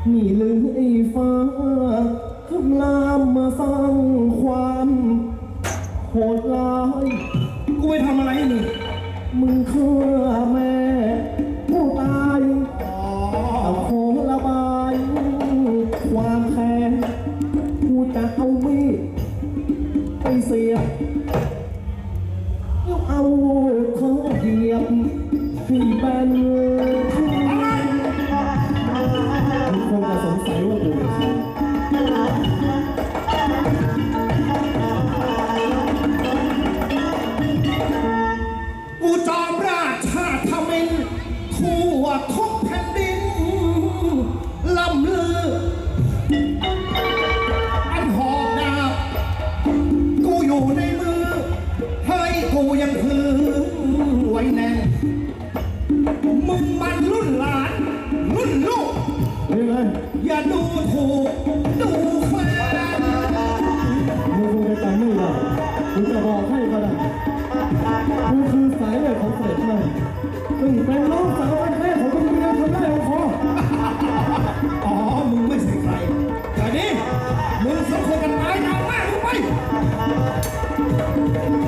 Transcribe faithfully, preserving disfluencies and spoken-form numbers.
นี่ลืมไอ้ฟ้าขึ้นลามมาสร้างความโหดร้ายกูไปทำอะไรนี่มึงฆ่าแม่ผู้ตายเอาโคระบายความแค้นกูจะเอามีดไปเสียบแล้วเอาเขาเหยียบที่แบนทุกคนจะสงสัยว่ากูเป็นใครกูจอมราชาทมินทั่วทุกแผ่นดินลำลืออันหอกดาบกูอยู่ในมือให้กูยังถือไว้แน่มึงมันรุ่นหลานรุ่นลูกอย่าดูถูกดูแคลนมึงคงจะจำไม่ได้กูจะบอกให้ก็ได้กูคือสายเลือดของเสด็จแม่ซึ่งเป็นน้องสาวแท้ของมึงเมียทำได้ของคออ๋อมึงไม่ใช่ใครแต่นี่มึงสมควรกันตายตามแม่มึงไป